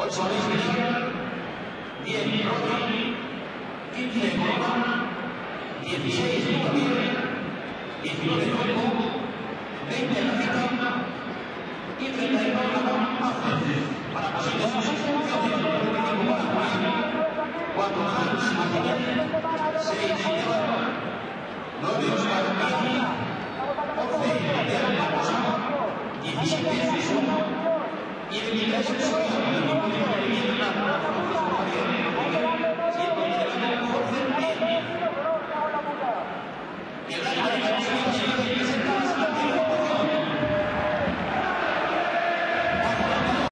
8 de izquierda, 10 Rodri, 15 Corona, 16 Miguel, 19 Juego, 20 Rafita y 32 para posibles funciones de 25 para Juan, 4 Hans Martínez, 6 Esteban, 9 Oscar García, 11 Miguel Barbosa, 17 Jesús y 23 Sonia.